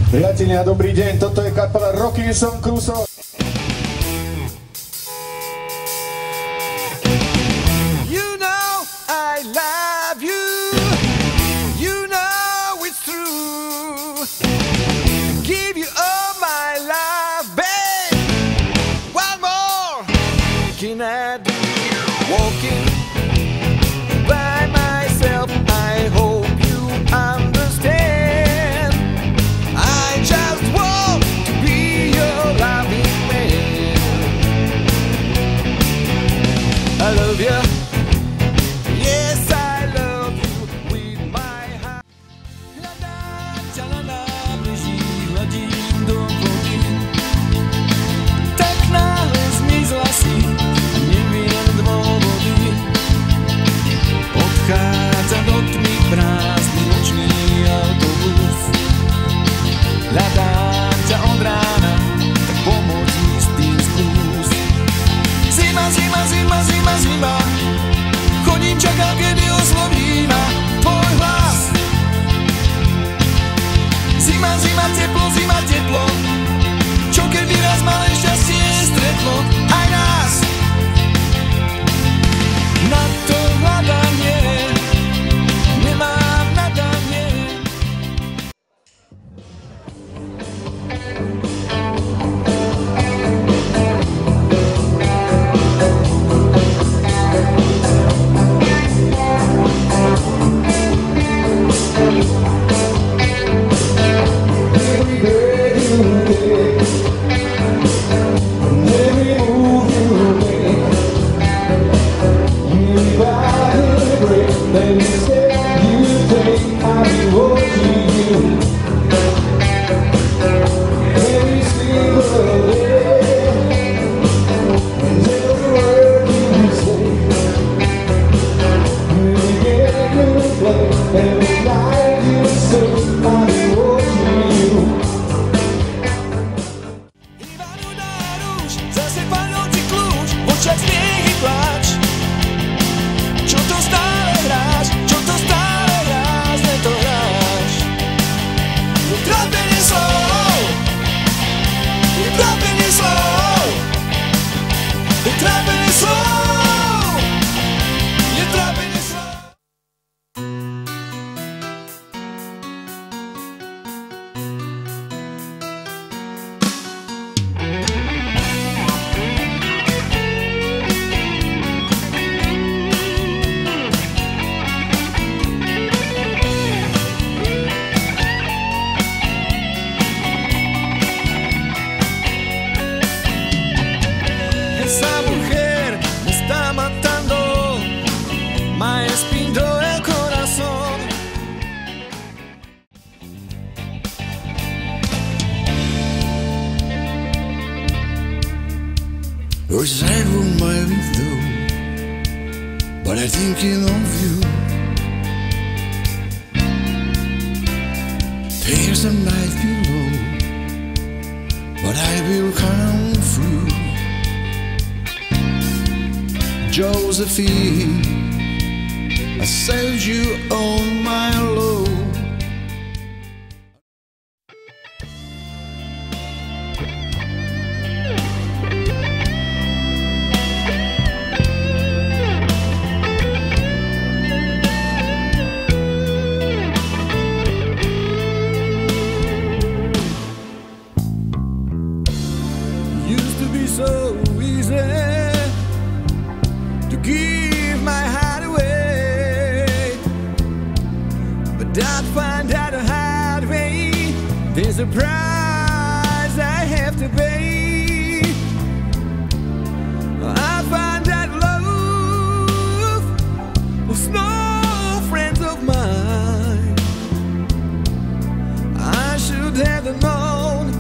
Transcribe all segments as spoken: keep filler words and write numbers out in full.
Priatelia, dobrý deň, toto je kapela Robinson Crusoe. You know I love you, you know it's true. Give you all my love, babe. One more, can I do walking by myself? I hope you understand. I love you, yes I love you with my heart. Lada, čalada, blíží hladín do vody. Tak náhle zmizla si a neviem dôvody. Odchádza do tmy prázdny nočný autobus. Hľadám ťa od rána, tak pomôž mi s tým skús. Zima, zima, zima, zima, zima, chodím, čakám, kedy osloví ma tvoj hlas. Zima, zima, teplo, zima, teplo, čo keby raz malé šťastie stretlo aj nás. Na to hľadanie nemám nadanie. Esa mujer me está matando, me espinó el corazón. Wish I roll my window, but I'm thinking of you. There's a night below, but I will come through. Josephine, I sailed you on my low. Used to be so easy to give my heart away, but I'd find out a hard way. There's a price I have to pay. I find that love was no friends of mine. I should have known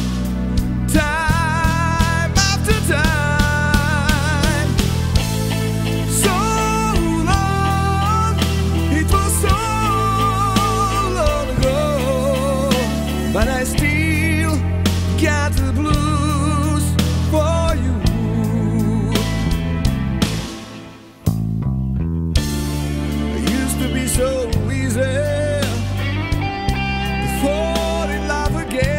time after time. So long, it was so long ago, but I still got the blues for you. I used to be so easy to fall in love again.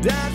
But I'd